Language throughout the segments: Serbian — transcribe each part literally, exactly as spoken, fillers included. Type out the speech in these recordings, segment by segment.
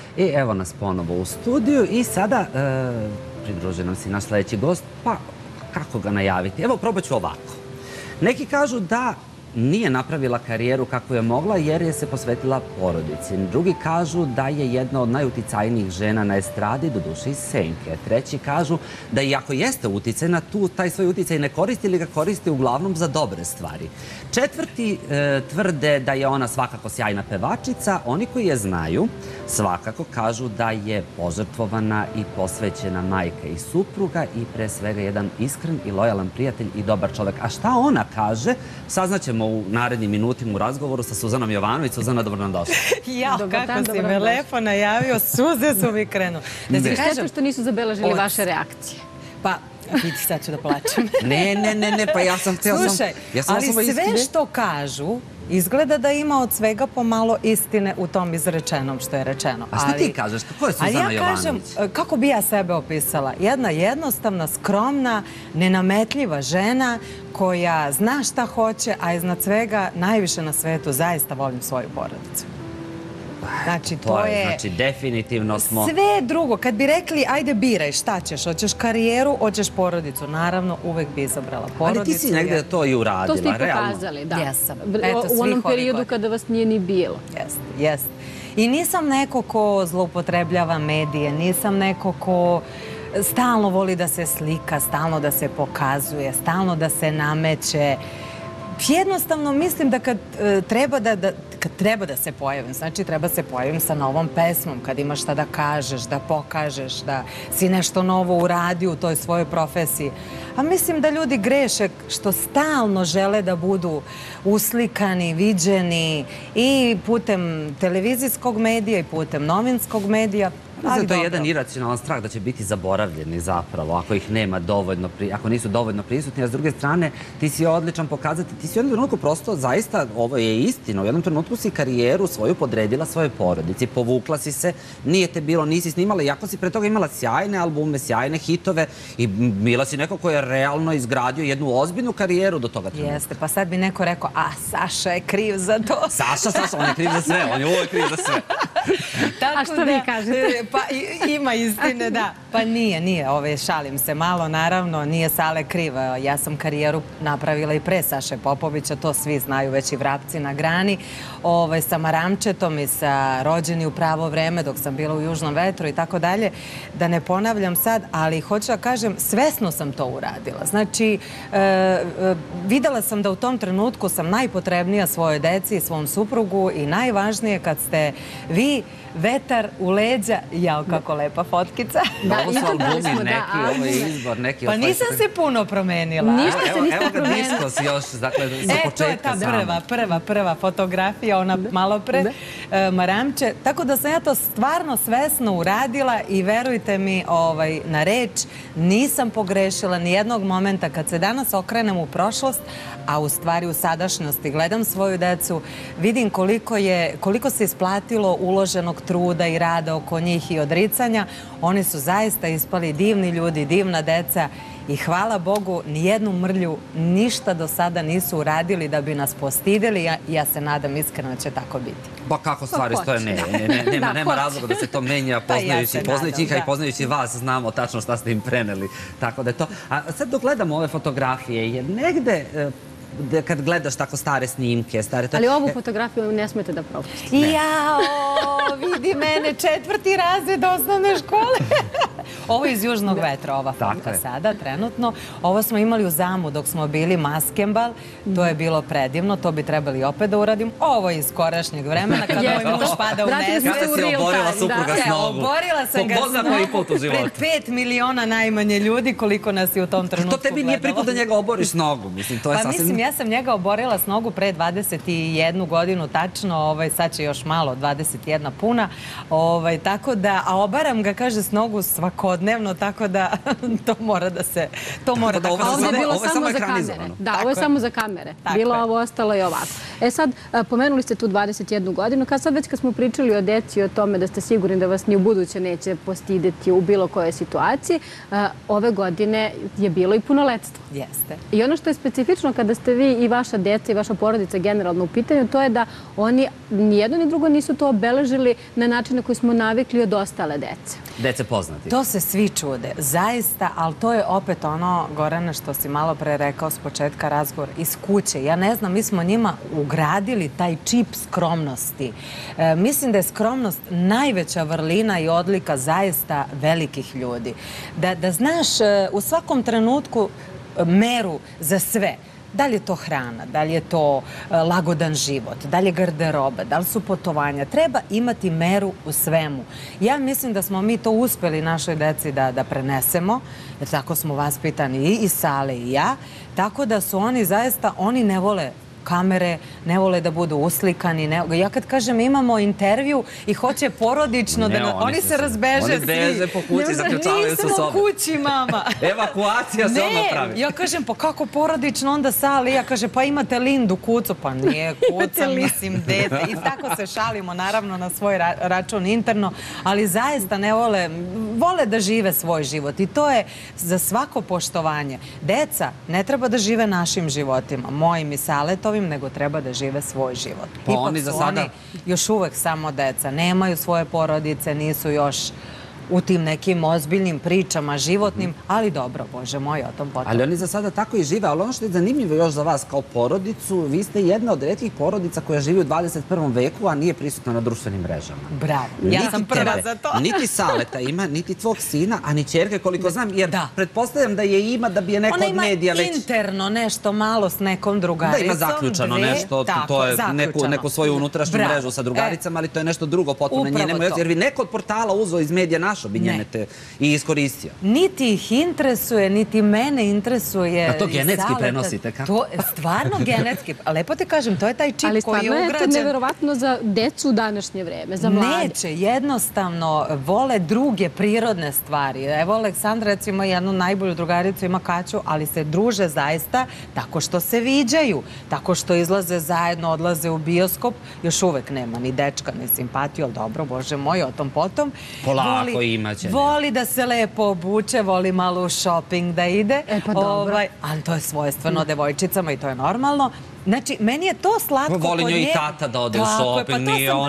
I evo nas ponovo u studiju i sada pridružuje nam se naš sledeći gost, pa kako ga najaviti? Evo, probat ću ovako. Neki kažu da nije napravila karijeru kako je mogla jer je se posvetila porodici. Drugi kažu da je jedna od najuticajnijih žena na estradi, do duše iz senke. Treći kažu da iako jeste uticajna, tu taj svoj uticaj ne koristi ili ga koristi uglavnom za dobre stvari. Četvrti tvrde da je ona svakako sjajna pevačica. Oni koji je znaju svakako kažu da je požrtvovana i posvećena majka i supruga i pre svega jedan iskren i lojalan prijatelj i dobar čovek. A šta ona kaže, saznaćemo u narednim minutima u razgovoru sa Suzanom Jovanović. Suzana, dobro nam došla. Jao, kako si me lepo najavio, suze su mi krenu. Šteta što nisu zabeležili vaše reakcije. Pa, vidi, sad ću da plačem. Ne, ne, ne, ne, pa ja sam htio... Slušaj, ali sve što kažu, izgleda da ima od svega pomalo istine u tom izrečenom što je rečeno. A šta ti kažeš? Kako je Suzana Jovanović? Ali ja kažem, kako bi ja sebe opisala? Jedna jednostavna, skromna, nenametljiva žena koja zna šta hoće, a iznad svega najviše na svetu zaista volim svoju porodicu. Znači, to je... Znači, definitivno smo... Sve drugo. Kad bi rekli, ajde biraj, šta ćeš? Hoćeš karijeru, hoćeš porodicu. Naravno, uvek bi izabrala porodicu. Ali ti si negde to i uradila, realno. To ste i pokazali, da. Jesam. U onom periodu kada vas nije ni bilo. Jeste, jeste. I nisam neko ko zloupotrebljava medije, nisam neko ko stalno voli da se slika, stalno da se pokazuje, stalno da se nameće. Jednostavno mislim da kad treba da kad treba da se pojavim, znači treba se pojavim sa novom pesmom, kad imaš šta da kažeš, da pokažeš, da si nešto novo uradio u toj svojoj profesiji. A mislim da ljudi greše što stalno žele da budu uslikani, viđeni i putem televizijskog medija i putem novinskog medija. To je jedan iracionalan strah da će biti zaboravljeni zapravo ako ih nema dovoljno, ako nisu dovoljno prisutni, a s druge strane ti si odličan pokazati, ti si u jednom trenutku prosto zaista, ovo je istina, u jednom trenutku si karijeru svoju podredila svojoj porodici, povukla si se, nije te bilo, nisi snimala, iako si pre toga imala sjajne albume, sjajne hitove i bila si neko ko je realno izgradio jednu ozbiljnu karijeru do toga trenutka. Jeste, pa sad bi neko rekao, a Saša je kriv za to. Saša, Saša, on je kriv za sve, on je uvijek kriv za sve. A što vi kažete? Pa ima istine, da. Pa nije, nije. Ove, šalim se malo, naravno. Nije Sale kriva. Ja sam karijeru napravila i pre Saše Popovića. To svi znaju, već i vrapci na grani. Ove, sa Maramčetom i sa Rođeni u pravo vreme dok sam bila u Južnom vetru i tako dalje. Da ne ponavljam sad, ali hoću da kažem, svesno sam to uradila. Znači, e, e, videla sam da u tom trenutku sam najpotrebnija svojoj deci i svom suprugu i najvažnije kad ste vi vetar u leđa. Jao, kako lepa fotkica. Ovo su albumi neki, ovo je izbor neki. Pa nisam se puno promenila. Ništa se niste promenila. Evo ga diskos još, dakle, za početka. E, to je ta prva, prva, prva fotografija, ona malo pre, Maramče. Tako da sam ja to stvarno svesno uradila i verujte mi na reč, nisam pogrešila ni jednog momenta. Kad se danas okrenem u prošlost, a u stvari u sadašnjosti gledam svoju decu, vidim koliko se isplatilo uloženog truda i rada oko njih i odricanja. Oni su zaista ispali divni ljudi, divna deca i hvala Bogu, nijednu mrlju, ništa do sada nisu uradili da bi nas postideli i ja se nadam iskreno će tako biti. Ba kako stvari stoje, ne, nema razloga da se to menja, poznajući njih i poznajući vas, znamo tačno šta ste im preneli. Tako da je to. A sad dok gledamo ove fotografije, jer negde kad gledaš tako stare snimke, stare... Ali ovu fotografiju ne smete da propustite. Jao, vidi mene, četvrti razred osnovne škole. Ovo je iz Južnog vetra, ova fotka sada, trenutno. Ovo smo imali u Zamu dok smo bili maskembal. To je bilo predivno, to bi trebali opet da uradim. Ovo je iz skorašnjeg vremena, kad moj muž pada u nesvest. Kada si oborila supruga s nogu? Oborila sam ga s nogu pred pet miliona najmanje ljudi, koliko nas je u tom trenutku gledalo. To tebi nije priput da njega oboriš s nogu, mislim, to je sasvim... Pa mislim, ja sam njega oborila s nogu pre dvadeset jednu godinu tačno, sad će još malo, dvadeset jedna puna, tako da, a obaram ga, kaže, s nogu svakodnevno. svakodnevno, tako da to mora da se... To mora da... A ovdje je bilo samo za kamere. Da, ovo je samo za kamere. Bilo ovo, ostalo je ovako. E sad, pomenuli ste tu dvadeset jednu godinu. Kad sad već kad smo pričali o deci i o tome da ste sigurni da vas ni u buduće neće postideti u bilo kojoj situaciji, ove godine je bilo i punoletstvo. Jeste. I ono što je specifično kada ste vi i vaša deca i vaša porodica generalno u pitanju, to je da oni ni jedno ni drugo nisu to obeležili na način na koji smo navikli od ostale dece. Dece poznati. To se svi čude, zaista, ali to je opet ono, Gorane, što si malo pre rekao s početka razgovora, iz kuće. Ja ne znam, mi smo njima ugradili taj čip skromnosti. E, mislim da je skromnost najveća vrlina i odlika zaista velikih ljudi. Da, da znaš e, u svakom trenutku meru za sve. Da li je to hrana, da li je to lagodan život, da li je garderoba, da li su putovanja. Treba imati meru u svemu. Ja mislim da smo mi to uspeli našoj deci da, da prenesemo, jer tako smo vaspitani i, i Sale i ja, tako da su oni zaista, oni ne vole kamere, ne vole da budu uslikani. Ne... Ja kad kažem imamo intervju i hoće porodično ne, da... Oni, oni se razbeže oni svi. Beže po kući, zaključavaju su sobe. Nisam u kući, mama. Evakuacija se odmah pravi. Ja kažem, pa kako porodično onda Sali? Ja kažem, pa imate Lindu kucu. Pa nije kuca, mislim, dete. I tako se šalimo, naravno, na svoj ra račun interno. Ali zaista ne vole, vole da žive svoj život. I to je za svako poštovanje. Deca ne treba da žive našim životima, mojim i Saletovim, nego treba da žive svoj život. Pa Ipak oni su za sada... oni još uvek samo deca. Nemaju svoje porodice, nisu još u tim nekim ozbiljnim pričama, životnim, ali dobro, Bože moj, o tom potom. Ali oni za sada tako i žive, ali ono što je zanimljivo još za vas kao porodicu, vi ste jedna od retkih porodica koja živi u dvadeset prvom veku, a nije prisutna na društvenim mrežama. Bravo, ja sam prva za to. Niti Saleta ima, niti tvog sina, a ni ćerke, koliko znam, jer pretpostavljam da je ima da bi je neko od medija već... Ona ima interno nešto malo s nekom drugaricom. Da, ima zaključano nešto, to je neku svoju unutrašnju mrežu sa drugaricama, ali to je nešto drugo potpuno njenemo, jer bi neko od portala uzeo iz medija naš obinjenete i iskoristio. Niti ih interesuje, niti mene interesuje. A to genetski prenosite, kako? To je stvarno genetski. Lepo te kažem, to je taj čip koji je ugrađen. Ali stvarno je to neverovatno za decu u današnje vreme, za mlade. Neće, jednostavno vole druge prirodne stvari. Evo, Aleksandra, recimo, jednu najbolju drugaricu ima Kaću, ali se druže zaista tako što se viđaju, tako što izlaze zajedno, odlaze u bioskop. Još uvek nema ni dečka, ni simpatiju, ali dobro, Bože moj, o tom potom. Polako imaće. Voli da se lepo obuče, voli malo u shopping da ide. E pa dobro. Ali to je svojstveno devojčicama i to je normalno. Znači, meni je to slatko kod nje. Voli njoj i tata da ode u shopping,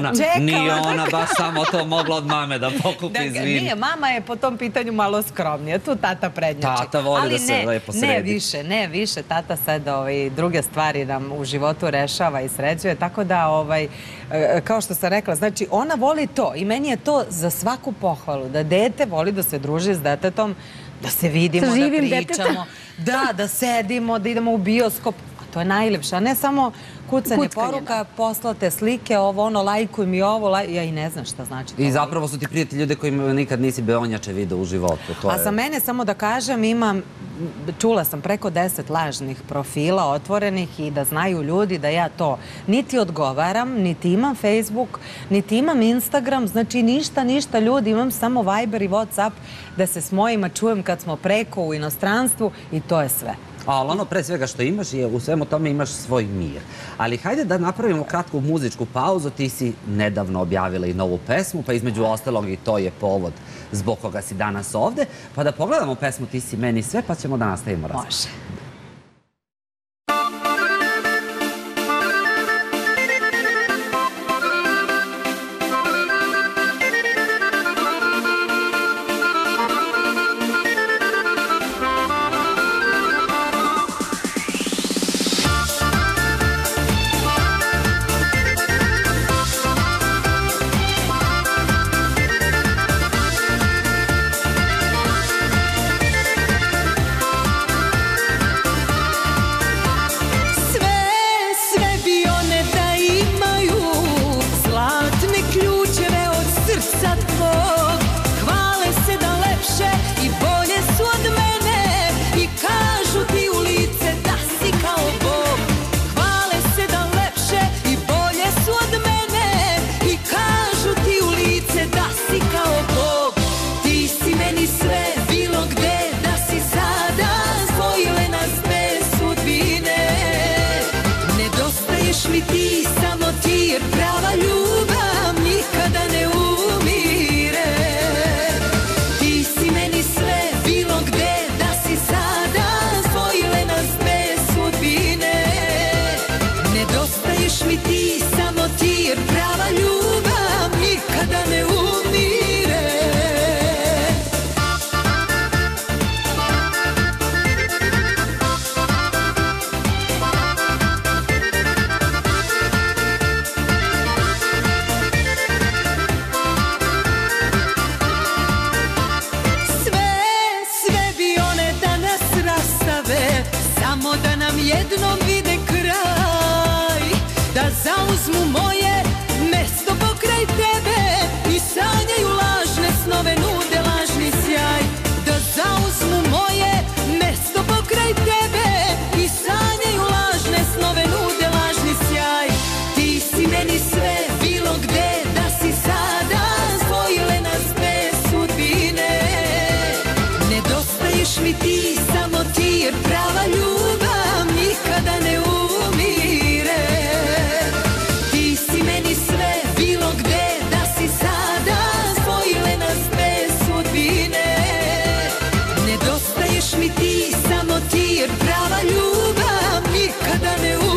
nije ona baš samo to mogla od mame da pokupi izvini. Nije, mama je po tom pitanju malo skromnija, tu tata prednjači. Tata voli da se lepo sredi. Ne više, ne više, tata sad druge stvari nam u životu rešava i sređuje, tako da, kao što sam rekla, znači, ona voli to i meni je to za svaku pohvalu, da dete voli da se druži s detetom, da se vidimo, da pričamo, da, da sedimo, da idemo u bioskop. To je najlepše, a ne samo kucanje poruka, poslate slike, ovo, ono, lajkuj mi ovo, ja i ne znam šta znači to. I zapravo su ti prijatelji ljude kojima nikad nisi beonjače video u životu. A za mene, samo da kažem, imam, čula sam preko deset lažnih profila otvorenih i da znaju ljudi da ja to niti odgovaram, niti imam Facebook, niti imam Instagram, znači ništa, ništa ljudi, imam samo Viber i Whatsapp da se s mojima čujem kad smo preko u inostranstvu i to je sve. Ali ono pre svega što imaš je u svemu tome imaš svoj mir. Ali hajde da napravimo kratku muzičku pauzu. Ti si nedavno objavila i novu pesmu, pa između ostalog i to je povod zbog koga si danas ovde. Pa da pogledamo pesmu Ti si meni sve, pa ćemo da nastavimo razgovor. Može. jednom vide kraj, da zauzmu moje mesto pokraj tebe i sanjaju lažne snove, nude lažni sjaj. Da zauzmu moje mesto pokraj tebe i sanjaju lažne snove, nude lažni sjaj. Ti si meni sve, bilo gde da si sada, spojile nas dve sudbine. Nedostaješ mi ti, samo ti, jer prava ljubav nikada ne umire. Ti si meni sve, bilo gde da si sada, spojile nas dve sudbine. Nedostaješ mi ti, samo ti, jer prava ljubav nikada ne umire.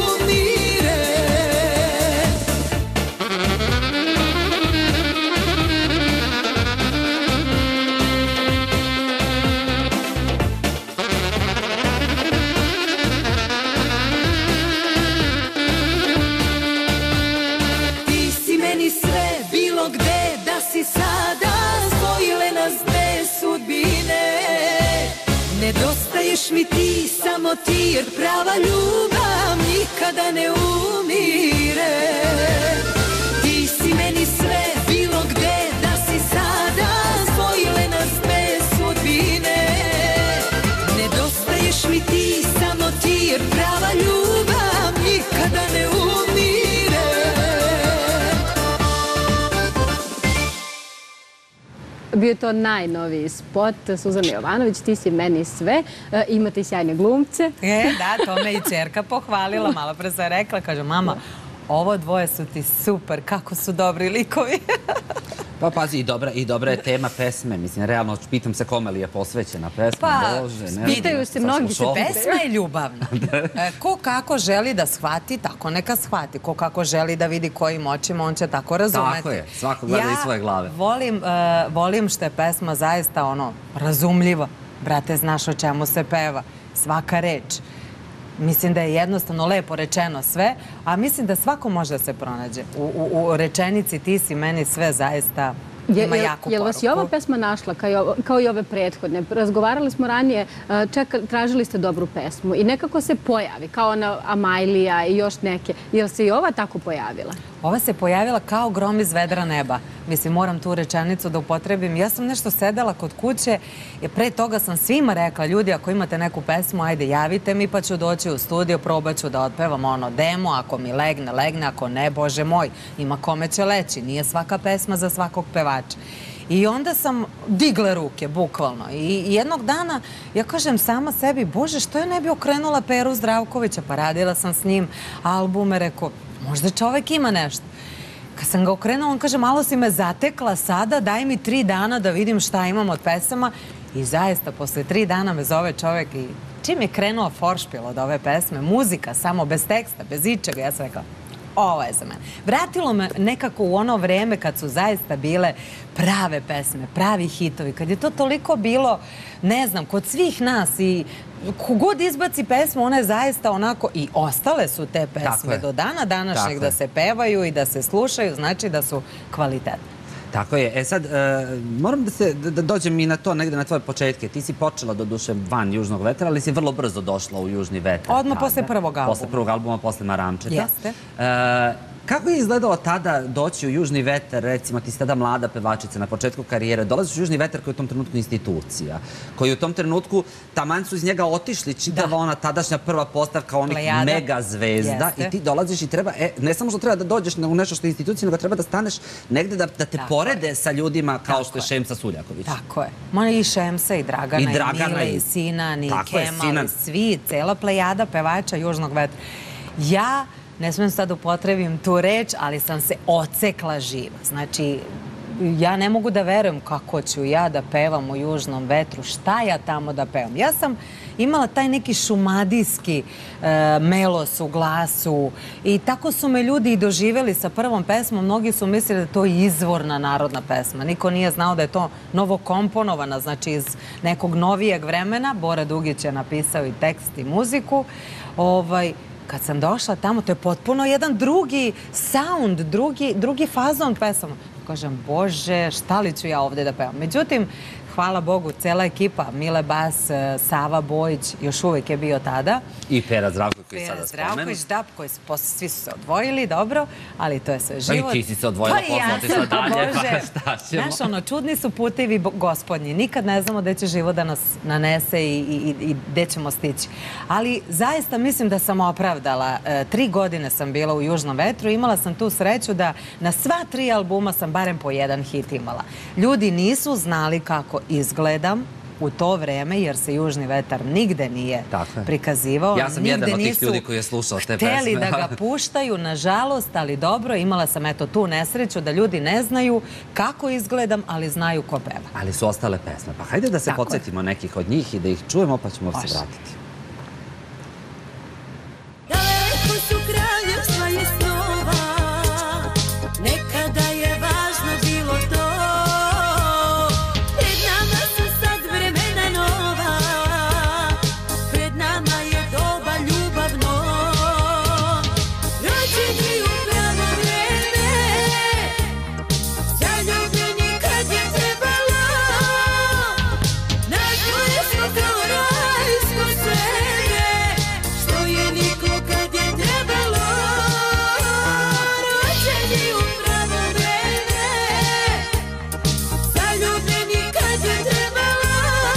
Ti si meni sve, bilo gde da si sada, spojile nas dve sudbine. Nedostaješ mi ti, samo ti, jer prava ljubav nikada ne umire. Ti si meni sve, bilo gde da si sada, spojile nas dve sudbine. Nedostaješ mi ti, samo ti, jer prava ljubav nikada ne umire. Bio je to najnoviji spot. Suzana Jovanović, ti si meni sve. E, imate i sjajne glumce. E, da, to me i čerka pohvalila. Malo pre sam rekla, kaže, mama, ovo dvoje su ti super, kako su dobri likovi. Pa pazi, i dobra, i dobra je tema pesme. Mislim, realno, pitam se kome li je posvećena pesma. Pa, Bože, ne pitaju se, mnogi se pitaju. Pesma je ljubavna. E, ko kako želi da shvati, tako neka shvati. Ko kako želi da vidi kojim očima, on će tako razumeti. Tako je, svako gleda iz svoje glave. Ja volim, e, volim što je pesma zaista ono, razumljiva. Brate, znaš o čemu se peva. Svaka reč. Mislim da je jednostavno lepo rečeno sve, a mislim da svako može da se pronađe. U, u, u rečenici ti si meni sve zaista ima jaku poruku. Je li vas i ova pesma našla kao i, ovo, kao i ove prethodne? Razgovarali smo ranije, čeka, tražili ste dobru pesmu i nekako se pojavi, kao ona Amajlija i još neke. Je li se i ova tako pojavila? Ova se pojavila kao grom iz vedra neba. Mislim, moram tu rečenicu da upotrebim. Ja sam nešto sedela kod kuće i pre toga sam svima rekla, ljudi, ako imate neku pesmu, ajde, javite mi pa ću doći u studio, probat ću da otpevam ono demo, ako mi legne, legne, ako ne, Bože moj, ima kome će leći. Nije svaka pesma za svakog pevača. I onda sam digla ruke, bukvalno. I jednog dana ja kažem sama sebi, Bože, što ja ne bi okrenula Peru Zdravkovića? Pa radila sam s njim albume, rekao, možda čovek ima nešto. Kad sam ga okrenula, on kaže, malo si me zatekla sada, daj mi tri dana da vidim šta imam od pesama. I zaista, posle tri dana me zove čovek i čim je krenuo foršpil od ove pesme, muzika, samo bez teksta, bez ičega, ja sam rekla, ovo je za mene. Vratilo me nekako u ono vreme kad su zaista bile prave pesme, pravi hitovi, kad je to toliko bilo, ne znam, kod svih nas i kogod izbaci pesmu, ona je zaista onako, i ostale su te pesme do dana današnjeg da se pevaju i da se slušaju, znači da su kvalitetne. Tako je. E sad, moram da se, da dođem i na to, negde na tvoje početke. Ti si počela do duše van Južnog vetra, ali si vrlo brzo došla u Južni vetar. Odmah posle prvog albuma. Posle prvog albuma, posle Maramčeta. Jeste. Kako je izgledalo tada doći u Južni vetar, recimo ti si tada mlada pevačica na početku karijere, dolaziš u Južni vetar koji je u tom trenutku institucija, koji u tom trenutku, taman su iz njega otišli čitava ona tadašnja prva postavka onih mega zvezda i ti dolaziš i treba, ne samo što treba da dođeš u nešto što je institucija, nego treba da staneš negde da te porede sa ljudima kao što je Šemsa Suljaković. Tako je. Mana i Šemsa, i Dragana, i Mile, i Sinan, i Kemal, i svi, cela plejada pevača Južnog vetra. Ja ne smijem sad upotrebim tu reč, ali sam se ocekla živa. Znači, ja ne mogu da verujem kako ću ja da pevam u Južnom vetru. Šta ja tamo da pevam? Ja sam imala taj neki šumadijski melos u glasu i tako su me ljudi i doživjeli sa prvom pesmom. Mnogi su mislili da je to izvorna narodna pesma. Niko nije znao da je to novokomponovana, znači iz nekog novijeg vremena. Bora Dugić je napisao i tekst i muziku. Ovaj... Kad sam došla tamo, to je potpuno jedan drugi sound, drugi, drugi fazon pesama. Kažem, Bože, šta li ću ja ovde da pevam? Međutim, hvala Bogu, cela ekipa, Mile Bas, Sava Bojić, još uvijek je bio tada. I Pera Zdravković koji sada Pera spomenu. Zdravković, da, koji su, posle svi su se odvojili, dobro, ali to je sve život. Pa i ti si se odvojila, posle otišla dalje, pa šta ćemo? Znaš, ono, čudni su putevi gospodnji. Nikad ne znamo gde će život da nas nanese i, i, i gde ćemo stići. Ali zaista mislim da sam opravdala. E, tri godine sam bila u Južnom vetru i imala sam tu sreću da na sva tri albuma sam barem po jedan hit imala. Ljudi nisu znali kako izgledam u to vreme, jer se Južni vetar nigde nije prikazivao. Ja sam jedan od tih ljudi koji je slušao te pesme. Hteli da ga puštaju, nažalost, ali dobro, imala sam eto tu nesreću da ljudi ne znaju kako izgledam, ali znaju ko peva. Ali su ostale pesme. Pa hajde da se podsjetimo nekih od njih i da ih čujemo, pa ćemo se vratiti. Daleko su kraljevstva i snova, nekada je važno bilo to. Pred nama su sad vremena nova, pred nama je doba ljubavno. Rođeni u pravo vreme, zaljubljeni kad je trebalo. Našli smo kao rajsko seme, što je niklo kad je trebalo. Rođeni u pravo vreme, zaljubljeni kad je trebalo.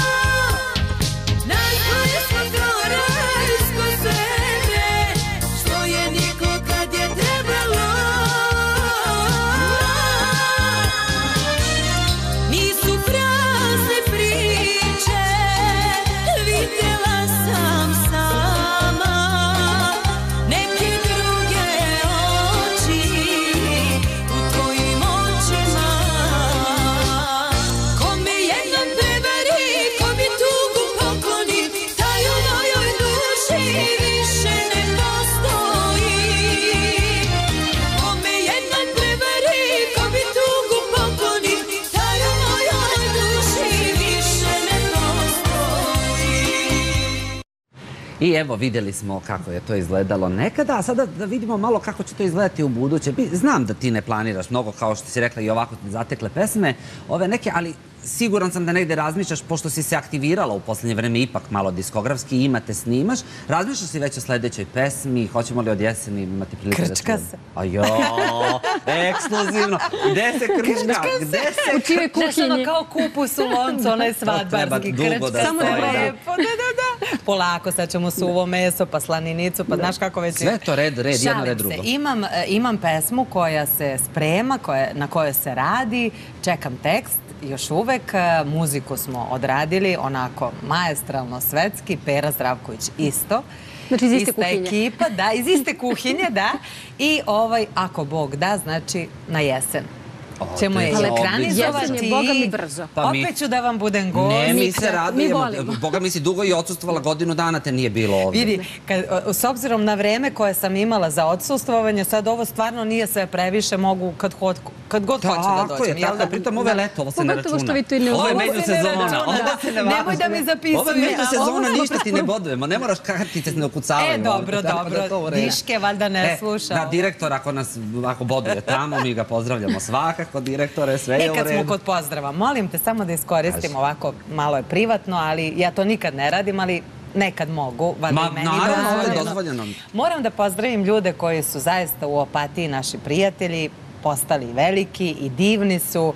Našli smo kao rajsko seme, što je niklo kad je trebalo. Nisu prazne priče, vidjela sam sama neke druge oči u tvojim očima. Ko me jednom prevari, ko mi tugu pokloni, taj u mojoj duši više ne postoji. Ko me jednom prevari, ko mi tugu pokloni, taj u mojoj duši više ne postoji. I evo, vidjeli smo kako je to izgledalo nekada, a sada da vidimo malo kako će to izgledati u buduće. Znam da ti ne planiraš mnogo, kao što si rekla, i ovako zatekle pesme, ove neke, ali siguran sam da negde razmišljaš, pošto si se aktivirala u poslednje vreme ipak malo diskografski, imate, snimaš, razmišljaš si već o sledećoj pesmi, hoćemo li od jeseni imati prilike da Krčka čujemo? se. A jo, ekskluzivno. Gde se krčka? Gde se U čijoj Znaš, ono kuhinji? kao kupus u loncu, onaj svadbarski, dugo da krčka stoji, se da. lepo, da, da, da. Polako, sad ćemo suvo meso, pa slaninicu, pa znaš kako već... Sve to red, red, jedno, red, drugo. Šalim se. Imam, e, imam pesmu koja se sprema, koja, na kojoj se radi, čekam tekst, još uvek. e, Muziku smo odradili, onako maestralno, svetski, Pera Zdravković isto. Znači iz iste Ista kuhinje. ekipa, da, iz iste kuhinje, da. I ovaj, ako Bog da, znači na jesen. O, Ćemo to je je odlično. ekranizovati. Jesen je, Boga mi, brzo. Pa mi- Opet ću da vam budem gost. Ne, mi se Mi radujemo. volimo. Boga mi si dugo i odsustvovala, godinu dana te nije bilo ovdje. Vidi, kad, o, s obzirom na vreme koje sam imala za odsustvovanje, sad ovo stvarno nije sve previše, mogu kad, hod, kad god hoću da Tako dođem. je, jel tako da? je. Pritom ovo je leto, ovo se ne Pogotovo računa. što vi to i ne Ovo je uzmete. među se ne sezona, računa. ovo se ne važi. Nemoj da mi zapisuješ. Ovo je među A, sezona, ovo- ništa ti ne bodujemo, ne moraš kartice se ne ukucavaju. E, dobro, Tako da je to u dobro. redu. Diške valjda ne E, sluša. Da, ovo. direktor, ako nas ako boduje tamo, mi ga pozdravljamo svakako, direktore, sve E, je u kad smo redu. kod pozdrava, molim te samo da iskoristim Kaži. ovako, malo je privatno, ali ja to nikad ne radim, ali nekad mogu, valjda Ma, i meni naravno, ovo je dozvoljeno. dozvoljeno. Moram da pozdravim ljude koji su zaista u Opatiji, naši prijatelji, postali veliki i divni su.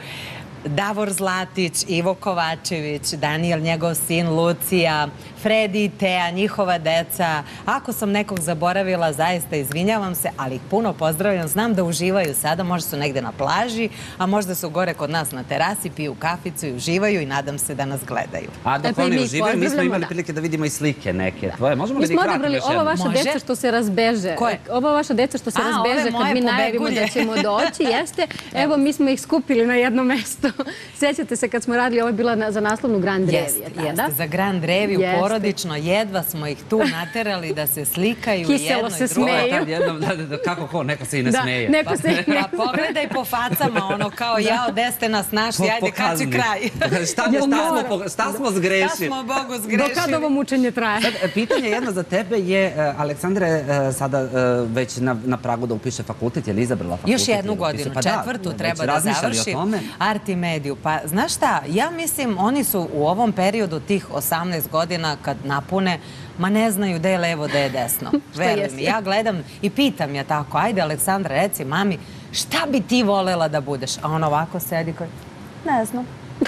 Davor Zlatić, Ivo Kovačević, Daniel, njegov sin, Lucija, Fredi i Teja, njihova deca. Ako sam nekog zaboravila, zaista izvinjavam se, ali ih puno pozdravljam. Znam da uživaju sada, možda su negde na plaži, a možda su gore kod nas na terasi, piju kaficu i uživaju i nadam se da nas gledaju. A dok E, pa i oni mi uživaju, mi smo pozdravljamo, imali da. prilike da vidimo i slike neke tvoje. Možemo Mi li da ih smo vratimo odabrali još ova jednom? vaša Može? deca što se razbeže. Koje? Ova vaša deca što se A, ove razbeže moje kad mi najavimo pobegulje. da ćemo doći, jeste. Evo, mi smo ih skupili na jedno mesto. Sjećate se kad smo radili, ovo je bila na- za naslovnu Grand Revije. Jeste, tada? jeste, za Grand Reviju Jeste. porodično, jedva smo ih tu naterali da se slikaju Kiselo jedno se i drugo. smeju. Tad jednom, da, da, da, kako ko, neko se i ne Da, smeje. neko se i ne Pa pogledaj po facama, ono kao ja, gde ste nas našli, Po- ajde, kad će pokazni. kraj? Šta, šta, Ja smo, moram. po- šta smo Da zgrešili? smo Bogu Do kada ovo zgrešili. mučenje traje? Sad, e, pitanje jedno za tebe je, e, Aleksandra je e, sada e, već na, na pragu da upiše fakultet, je li izabrala fakultet? Još jednu ili upiše? godinu, Pa da, četvrtu već treba da razmišljali o završim. tome? Arti mediju. Pa, znaš šta, ja mislim, oni su u ovom periodu tih osamnaest godina kad napune, ma ne znaju gde je levo, gde je desno. Veruj mi, ja gledam i pitam je tako, ajde Aleksandra, reci mami, šta bi ti volela da budeš? A on ovako sedi koji, ne znam,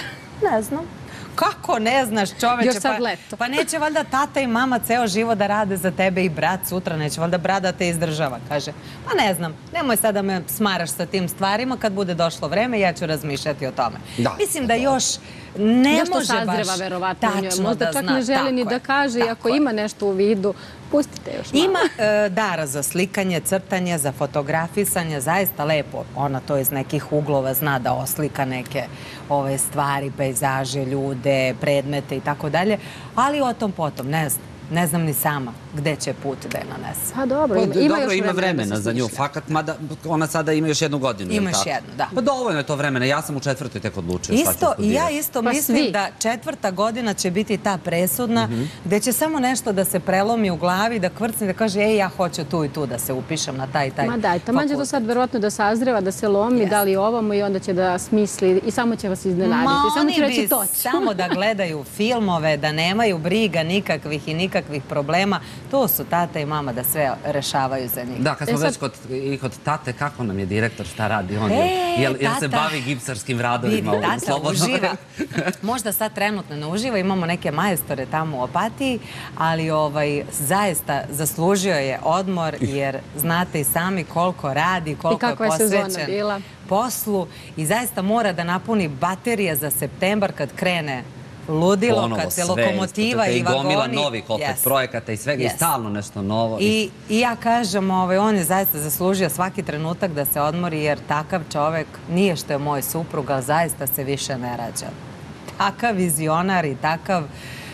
ne znam. Kako ne znaš, čoveče? Još sad leto. Pa neće valjda tata i mama ceo život da rade za tebe i brat sutra, neće valjda brat da te izdržava, kaže. Pa ne znam, nemoj sad da me smaraš sa tim stvarima, kad bude došlo vreme ja ću razmišljati o tome. Mislim da još ne može baš sazreva, verovatno, tačno da zna. Možda čak ne želi ni da kaže, i ako ima nešto u vidu, pustite još malo. Ima dara za slikanje, crtanje, za fotografisanje, zaista lepo. Ona to iz nekih uglova zna da oslika neke ove stvari, pejzaže, ljude, predmete i tako dalje, ali o tom potom, ne znam. Ne znam ni sama gde će put da je nanese. Pa dobro, ima još Dobro, ima vremena za nju, fakat, mada ona sada ima još jednu godinu. Ima još jednu, da. Pa dovoljno je to vremena, ja sam u četvrtoj tek odlučio šta ću Isto, studirati. i ja isto mislim da četvrta godina će biti ta presudna, gde će samo nešto da se prelomi u glavi, da kvrcne, da kaže, ej, ja hoću tu i tu da se upišem na taj i taj fakultet. Ma daj, taman će to sad verovatno da sazreva, da se lomi, da li ovamo, i onda će da smisli i samo će vas iznenaditi. Ma Samo će oni reći bi to. samo da gledaju filmove, da nemaju briga nikakvih i nikakvih problema. To su tata i mama da sve rešavaju za njih. Da, kad smo već i kod tate, kako nam je direktor, šta radi on? Jel se bavi gipsarskim radovima u slobodnom vremenu? Možda sad trenutno ne uživa, imamo neke majstore tamo u Opatiji, ali zaista zaslužio je odmor, jer znate i sami koliko radi, koliko je posvećen poslu i zaista mora da napuni baterije za septembar kad krene ludilo, kad se lokomotiva i vagoni... I gomila novih opet projekata i svega i stalno nešto novo. I ja kažem, on je zaista zaslužio svaki trenutak da se odmori, jer takav čovek nije što je moj suprug, ali zaista se više ne rađa. Takav vizionar i takav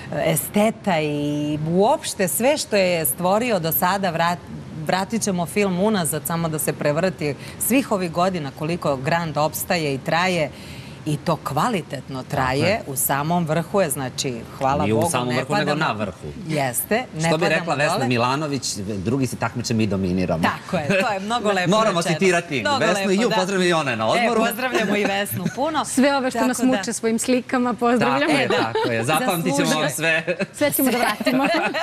esteta i uopšte sve što je stvorio do sada, vratit ćemo film unazad samo da se prevrti svih ovih godina koliko Grand opstaje i traje. I to kvalitetno traje, u samom vrhu je, znači, hvala Bogu, ne padamo. Nije u samom vrhu, nego na vrhu. Jeste, ne padamo dole. Što bi rekla Vesna Milanović, drugi si takmiče, mi dominiramo. Tako je, to je mnogo lepo rečeno. Moramo citirati Vesnu i ju, pozdravljamo i one na odmoru. E, pozdravljamo i Vesnu puno. Sve ove što nas muče svojim slikama, pozdravljamo. Tako je, tako je, zapamtit ćemo vam sve. Sve ćemo da vratimo.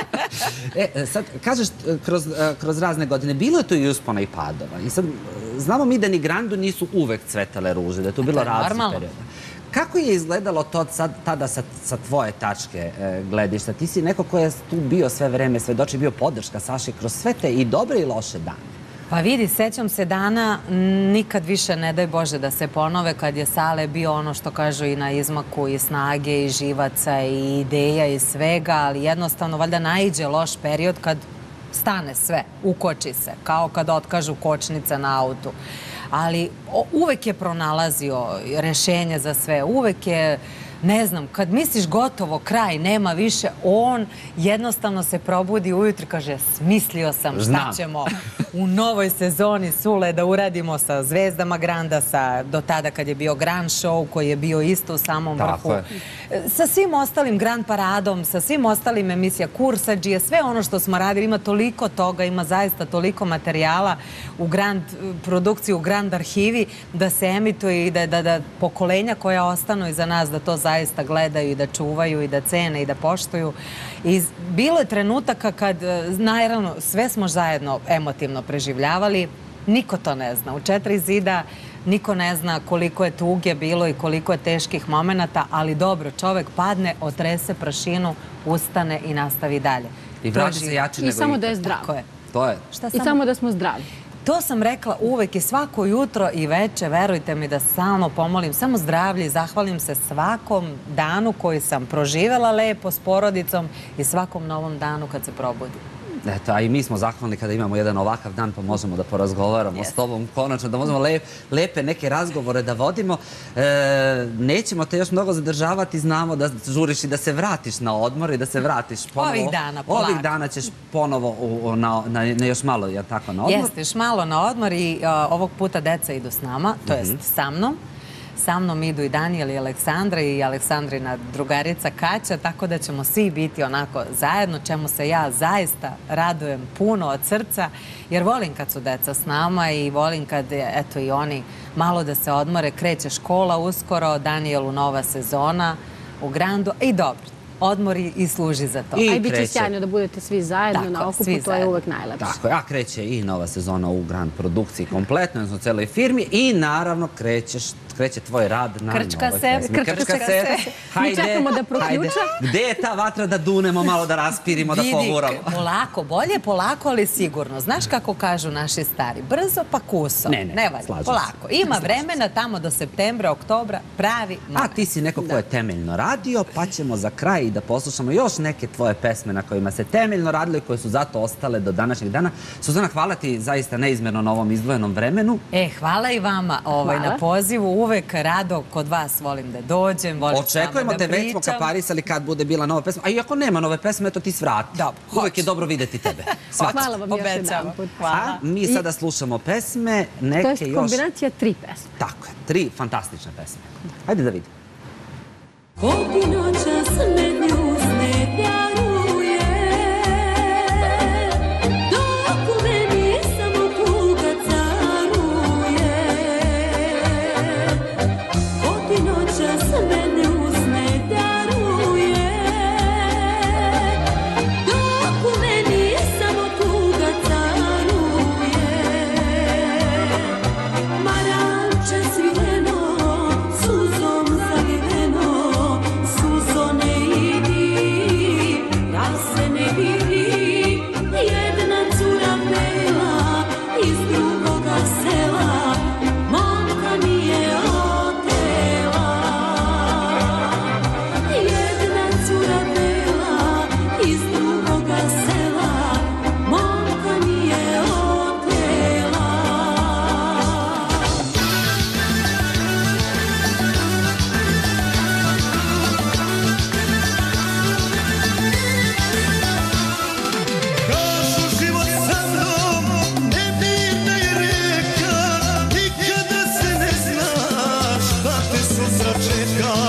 E, sad, kažeš, kroz razne godine, bilo je to i uspona i padova. I sad, znamo mi da ni Grandu nisu uvek cvetale ruže, da je to bilo različit period. Kako je izgledalo to tada sa tvoje tačke gledišta? Ti si neko ko je tu bio sve vreme, svedoči, bio podrška Saši kroz sve te i dobre i loše dane. Pa vidi, sećam se dana, nikad više, ne daj Bože, da se ponove, kad je Sale bio ono što kažu i na izmaku i snage i živaca i ideja i svega, ali jednostavno valjda naiđe loš period kad stane sve, ukoči se, kao kad otkažu kočnice na autu. Ali uvek je pronalazio rešenje za sve, uvek je, ne znam, kad misliš gotovo, kraj, nema više, on jednostavno se probudi ujutro i kaže, smislio sam šta ćemo u novoj sezoni Sule da uradimo sa Zvezdama Granda, do tada kad je bio Grand Show, koji je bio isto u samom vrhu. Sa svim ostalim Grand Paradom, sa svim ostalim emisija Kursadžije, sve ono što smo radili, ima toliko toga, ima zaista toliko materijala u Grand produkciji, u Grand arhivi, da se emituje i da pokolenja koja ostanu iza nas, da to zaista gledaju i da čuvaju i da cene i da poštuju. I bilo je trenutaka kad, naravno, sve smo zajedno emotivno preživljavali, niko to ne zna. U Četiri zida niko ne zna koliko je tuge bilo i koliko je teških momenata, ali dobro, čovek padne, otrese prašinu, ustane i nastavi dalje. I vrati se jači nego i samo da je zdrav. To je. I samo da smo zdravi. To sam rekla uvek i svako jutro i veče, verujte mi da stalno pomolim, samo zdravlje i zahvalim se svakom danu koji sam proživela lepo s porodicom i svakom novom danu kad se probudim. Eto, a i mi smo zahvalni kada imamo jedan ovakav dan pa možemo da porazgovaramo s tobom konačno, da možemo lepe neke razgovore da vodimo. Nećemo te još mnogo zadržavati, znamo da žuriš i da se vratiš na odmor i da se vratiš ponovo. Ovih dana, polako. Ovih dana ćeš ponovo na još malo, ja tako, na odmor? Jeste, još malo na odmor i ovog puta deca idu s nama, to jest sa mnom. Sa mnom idu i Danijel i Aleksandra i Aleksandrina drugarica Kaća, tako da ćemo svi biti onako zajedno, čemu se ja zaista radujem puno od srca, jer volim kad su deca s nama i volim kad, eto, i oni malo da se odmore. Kreće škola uskoro, Danijelu nova sezona u Grandu i dobro. Odmori i služi za to. A i bit će sjajno da budete svi zajedno na okupu, to je uvek najlepše. Tako je, a kreće i nova sezona u Grand produkciji kompletno, odnosno celoj firmi i naravno kreće tvoj rad na novoj pesmi. Krčka se. Mi čekamo da proključa. Gde je ta vatra da dunemo malo, da raspirimo, da poguramo? Vidi, polako, bolje polako, ali sigurno. Znaš kako kažu naši stari? Brzo pa kuso. Ne, ne, slažem se. Polako. Ima vremena tamo do septembra, oktobra, pravi moment. A ti si neko ko je temeljno radio, pa ćemo za kraj i da poslušamo još neke tvoje pesme na kojima se temeljno radilo i koje su zato ostale do današnjeg dana. Suzana, hvala ti zaista neizmjerno na ovom izdvojenom vremenu. E, hvala i vama na pozivu. Uvek rado kod vas volim da dođem, volim s vama da pričam. Očekujemo te, već smo kaparisali kad bude bila nova pesma. A i ako nema nove pesme, eto ti svrati. Uvek je dobro vidjeti tebe. Hvala vam još jedan put. A mi sada slušamo pesme, neke još... To je kombinacija tri pesme. Tako je, tri fantastične pesme. Hajde da vidimo. Koliko noćas me usne pjaruje, dok u meni samo tuga caruje. Koliko noćas mene usne pjaruje, dok u meni samo tuga caruje. Maranče svileno, suzom zaliveno, suzo ne idi, da se ne vidi. Jedna cura bela iz drugoga sela, momka mi je otela. Jedna cura bela iz drugoga sela, momka mi je otela. Kažu život sa mnom, nebitna je reka, nikada se ne zna šta te sutra čeka.